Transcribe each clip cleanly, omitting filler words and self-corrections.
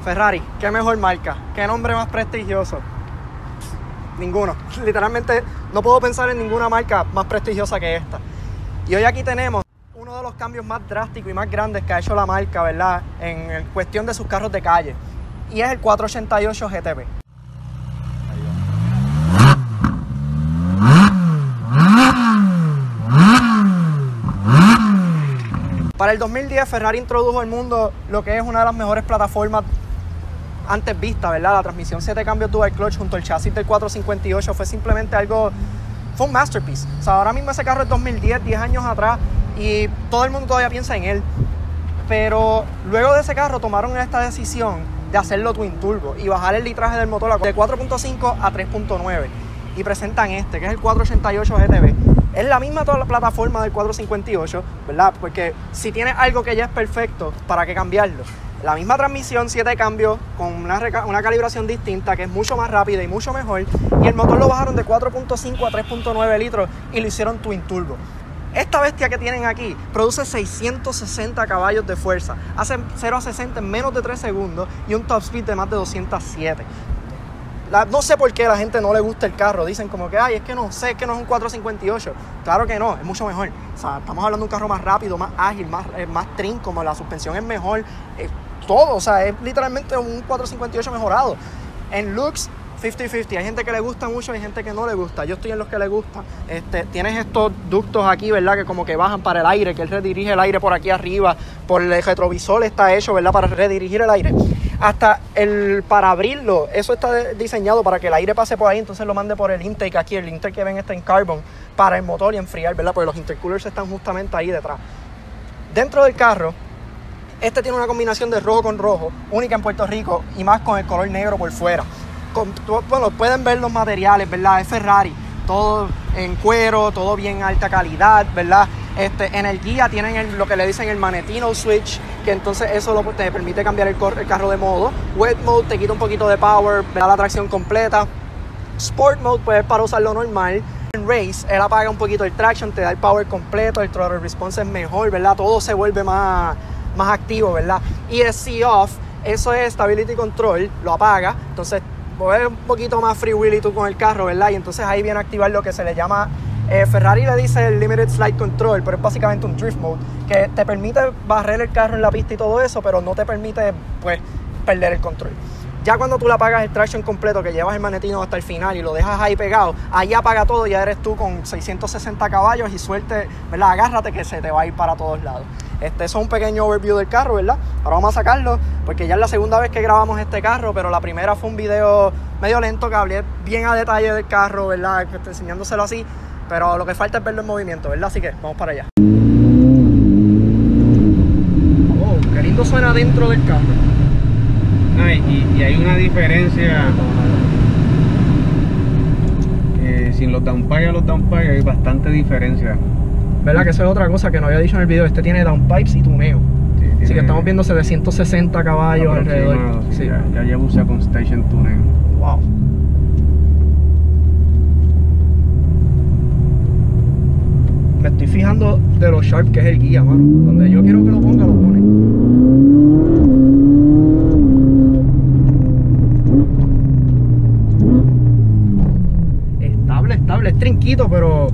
Ferrari, qué mejor marca, qué nombre más prestigioso. Ninguno. Literalmente no puedo pensar en ninguna marca más prestigiosa que esta. Y hoy aquí tenemos uno de los cambios más drásticos y más grandes que ha hecho la marca, ¿verdad? En cuestión de sus carros de calle. Y es el 488 GTB. Para el 2010 Ferrari introdujo al mundo lo que es una de las mejores plataformas antes vista, ¿verdad? La transmisión 7 cambios dual clutch junto al chasis del 458 fue simplemente algo, fue un masterpiece. O sea, ahora mismo ese carro es 2010, 10 años atrás, y todo el mundo todavía piensa en él. Pero luego de ese carro tomaron esta decisión de hacerlo twin turbo y bajar el litraje del motor de 4.5 a 3.9 y presentan este, que es el 488 GTB. Es la misma toda la plataforma del 458, ¿verdad? Porque si tienes algo que ya es perfecto, ¿para qué cambiarlo? La misma transmisión, 7 cambios, con una calibración distinta, que es mucho más rápida y mucho mejor. Y el motor lo bajaron de 4.5 a 3.9 litros y lo hicieron twin turbo. Esta bestia que tienen aquí produce 660 caballos de fuerza, hace 0 a 60 en menos de 3 segundos y un top speed de más de 207. No sé por qué a la gente no le gusta el carro. Dicen como que, ay, es que no sé, es que no es un 458. Claro que no, es mucho mejor. O sea, estamos hablando de un carro más rápido, más ágil, más trin, como la suspensión es mejor. Todo, o sea, es literalmente un 458 mejorado. En looks, 50-50. Hay gente que le gusta mucho y hay gente que no le gusta. Yo estoy en los que le gusta. Tienes estos ductos aquí, ¿verdad? Que como que bajan para el aire, que él redirige el aire por aquí arriba. Por el retrovisor está hecho, ¿verdad? Para redirigir el aire. Hasta para abrirlo, eso está diseñado para que el aire pase por ahí, entonces lo mande por el intake aquí. El intake que ven está en carbon para el motor y enfriar, ¿verdad? Porque los intercoolers están justamente ahí detrás. Dentro del carro, tiene una combinación de rojo con rojo, única en Puerto Rico, y más con el color negro por fuera. Bueno, pueden ver los materiales, ¿verdad? Es Ferrari, todo en cuero, todo bien alta calidad, ¿verdad? En el guía tienen lo que le dicen el Magnetino Switch, que entonces eso te permite cambiar el carro de modo. Wet Mode te quita un poquito de power, da la tracción completa. Sport Mode pues es para usarlo normal. En Race, él apaga un poquito el traction, te da el power completo, el throttle response es mejor, ¿verdad? Todo se vuelve más activo, ¿verdad? Y el C-Off, eso es Stability Control, lo apaga, entonces pues un poquito más freewheeling tú con el carro, ¿verdad? Y entonces ahí viene a activar lo que se le llama, Ferrari le dice el Limited Slide Control, pero es básicamente un Drift Mode, que te permite barrer el carro en la pista y todo eso, pero no te permite, pues, perder el control. Ya cuando tú le apagas el traction completo, que llevas el magnetino hasta el final y lo dejas ahí pegado, ahí apaga todo y ya eres tú con 660 caballos y suerte, ¿verdad? Agárrate que se te va a ir para todos lados. Eso es un pequeño overview del carro, ¿verdad? Ahora vamos a sacarlo, porque ya es la segunda vez que grabamos este carro, pero la primera fue un video medio lento que hablé bien a detalle del carro, ¿verdad? Enseñándoselo así, pero lo que falta es verlo en movimiento, ¿verdad? Así que vamos para allá. Oh, qué lindo suena dentro del carro. Y hay una diferencia, sin los downpipes a los downpipes hay bastante diferencia. ¿Verdad? Que eso es otra cosa que no había dicho en el video. Tiene downpipes y tuneo. Sí, así que estamos viendo 760 caballos alrededor. Sí. Ya llevo usa con Station Tuneo. Wow. Me estoy fijando de lo sharp que es el guía, mano. Donde yo quiero que lo ponga, lo pone. Estable, es trinquito, pero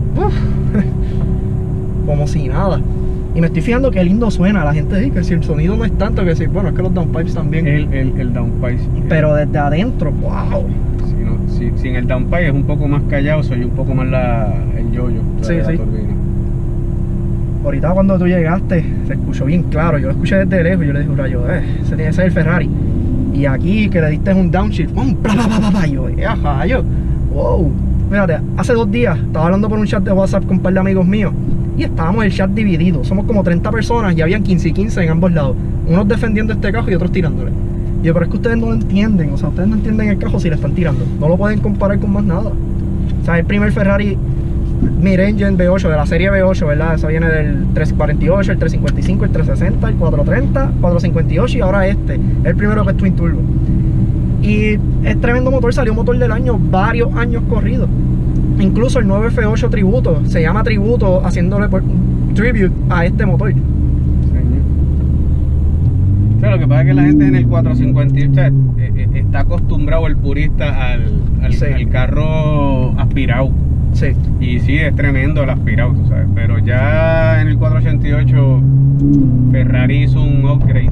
como si nada. Y me estoy fijando que lindo suena. La gente dice que si el sonido no es tanto, que si, bueno, es que los downpipes también. El downpipe. Pero desde adentro, wow. Si en el downpipe es un poco más callado, soy un poco más el yoyo. Sí. Ahorita cuando tú llegaste, se escuchó bien claro. Yo lo escuché desde lejos y yo le dije, rayo, ese tiene que ser el Ferrari. Y aquí que le diste un downshift, ¡pum! Yo, rayo, wow. Fíjate, hace 2 días estaba hablando por un chat de WhatsApp con un par de amigos míos y estábamos el chat dividido. Somos como 30 personas y habían 15 y 15 en ambos lados. Unos defendiendo este carro y otros tirándole. Y yo, pero es que ustedes no lo entienden. O sea, ustedes no entienden el carro si le están tirando. No lo pueden comparar con más nada. O sea, el primer Ferrari mid-engine V8 de la serie V8, ¿verdad? Eso viene del 348, el 355, el 360, el 430, 458 y ahora es el primero que es Twin Turbo. Y es tremendo motor, salió motor del año varios años corridos. Incluso el nuevo F8 Tributo se llama Tributo, haciéndole tribute a este motor. Pero lo que pasa es que la gente en el 458, o sea, está acostumbrado el purista al carro aspirado. Sí. Y sí, es tremendo el aspirado, tú sabes. Pero ya en el 488 Ferrari hizo un upgrade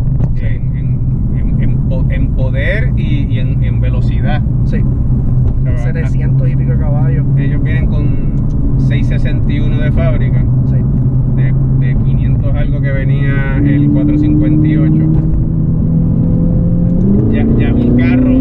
en poder y en velocidad. Sí. O sea, 700 y pico de caballos. ellos vienen con 661 de fábrica. Sí. De 500 algo que venía el 458. Ya un carro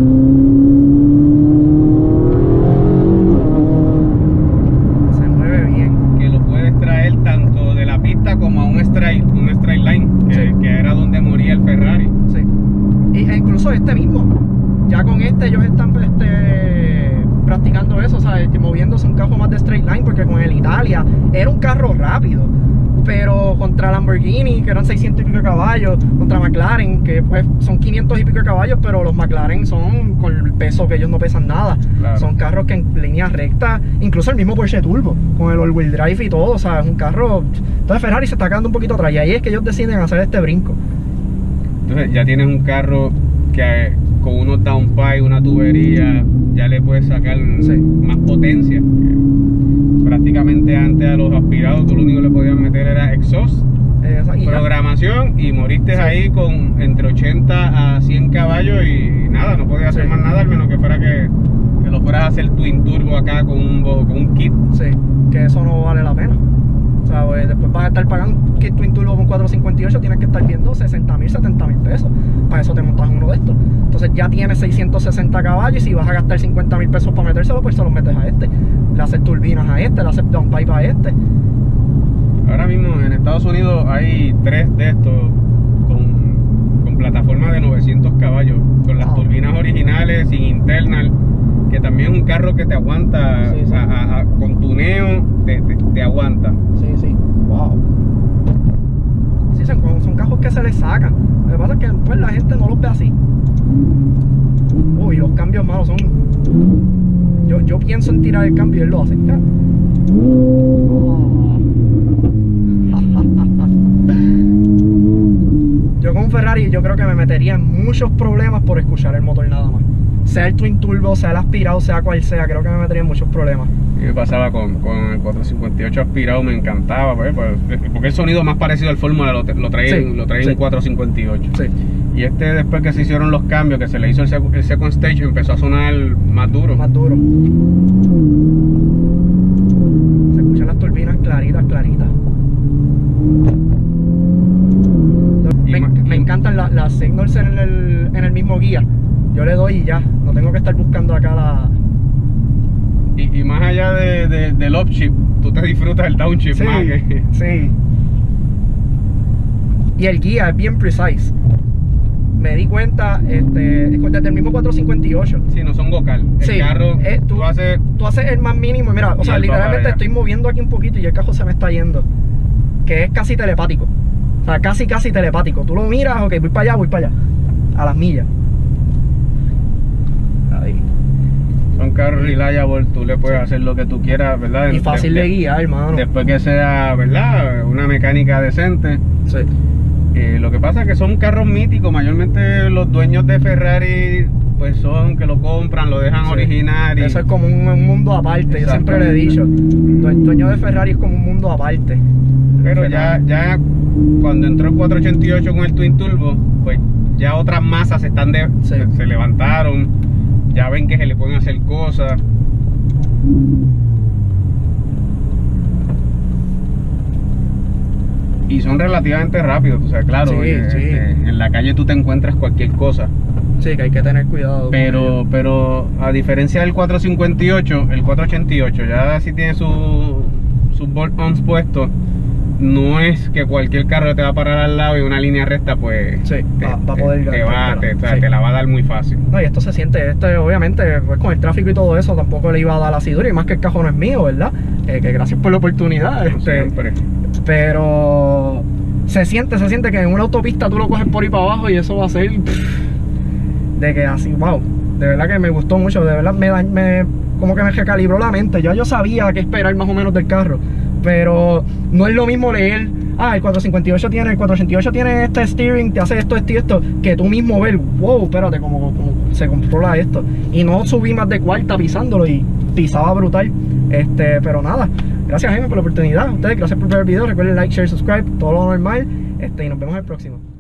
Se mueve bien. que lo puedes traer tanto de la pista como a un straight line, que era donde moría el Ferrari. Sí. E incluso este mismo. Ya con este ellos están practicando eso, o sea, moviéndose un carro más de straight line, porque con el Italia era un carro rápido. Pero contra Lamborghini, que eran 600 y pico de caballos, contra McLaren, que pues son 500 y pico de caballos, pero los McLaren son con el peso que ellos no pesan nada. Claro. Son carros que en línea recta, incluso el mismo Porsche Turbo, con el all-wheel drive y todo, o sea, es un carro. Entonces Ferrari se está quedando un poquito atrás y ahí es que ellos deciden hacer este brinco. Entonces ya tienes un carro que con unos downpipe, una tubería, ya le puedes sacar más potencia. Prácticamente antes a los aspirados tú lo único que le podías meter era exhaust, programación, y moriste ahí con entre 80 a 100 caballos y nada, no podías hacer más nada, al menos que fuera que lo fueras a hacer twin turbo acá con un kit. Sí, que eso no vale la pena. O sea, pues, después vas a estar pagando un kit twin turbo con 458, tienes que estar viendo 60.000, 70.000 pesos. Para eso te montas uno de estos. Entonces ya tienes 660 caballos y si vas a gastar 50.000 pesos para metérselo, pues se los metes a este. Le haces turbinas a este, le haces downpipe a este. Ahora mismo en Estados Unidos hay 3 de estos con plataforma de 900 caballos, con las turbinas originales, sin internal, que también es un carro que te aguanta, Sí, sí. con tuneo te aguanta. Sí, sí. Wow. Sí, son carros que se les sacan. Lo que pasa es que pues, la gente no los ve así. Uy, los cambios malos son. Yo pienso en tirar el cambio y él lo hace. ¿Ya? Yo con un Ferrari yo creo que me metería en muchos problemas por escuchar el motor nada más. Sea el twin turbo, sea el aspirado, sea cual sea, creo que me metería en muchos problemas. Y me pasaba con el 458 aspirado, me encantaba, pues, porque el sonido más parecido al Fórmula lo traía un 458. Sí. Y después que se hicieron los cambios, que se le hizo el second stage, empezó a sonar más duro. Más duro. Se escuchan las turbinas claritas. Me encantan las signals en el mismo guía. Yo le doy y ya, no tengo que estar buscando acá la. Y más allá del upshift, tú te disfrutas del downshift Sí, más que. sí. Y el guía es bien precise. Me di cuenta, desde el mismo 458. Sí, no son vocal. El carro, tú haces el más mínimo. Mira, o sea, literalmente estoy moviendo aquí un poquito y el carro se me está yendo. Que es casi telepático. O sea, casi telepático. Tú lo miras, ok, voy para allá. A las millas. Ahí. Son carros reliable, tú le puedes hacer lo que tú quieras, ¿verdad? Y fácil de guiar, hermano. Después que sea, ¿verdad? Una mecánica decente. Sí. Lo que pasa es que son carros míticos, mayormente los dueños de Ferrari pues son que lo compran, lo dejan original. Eso es como un mundo aparte, yo siempre le he dicho. El dueño de Ferrari es como un mundo aparte. Pero ya cuando entró el 488 con el Twin Turbo, pues ya otras masas se levantaron, ya ven que se le pueden hacer cosas. Y son relativamente rápidos, o sea, claro, en la calle tú te encuentras cualquier cosa. Sí, que hay que tener cuidado. Pero a diferencia del 458, el 488 ya sí tiene sus bolt-ons puestos. No es que cualquier carro te va a parar al lado y una línea recta, pues va a poder te la va a dar muy fácil. No, y esto se siente, obviamente, pues con el tráfico y todo eso, tampoco le iba a dar así duro, y más que el cajón no es mío, ¿verdad? Que gracias por la oportunidad. Siempre. Pero se siente que en una autopista tú lo coges por ahí para abajo y eso va a ser de que así, wow, de verdad que me gustó mucho, de verdad como que me recalibró la mente. Yo sabía qué esperar más o menos del carro, pero no es lo mismo leer el 488 tiene este steering, te hace esto, que tú mismo ves, wow, espérate, como se controla esto. Y no subí más de cuarta pisándolo y pisaba brutal. Pero nada, gracias Jaime por la oportunidad. A ustedes, gracias por ver el video. Recuerden like, share, subscribe, todo lo normal. Y nos vemos en el próximo.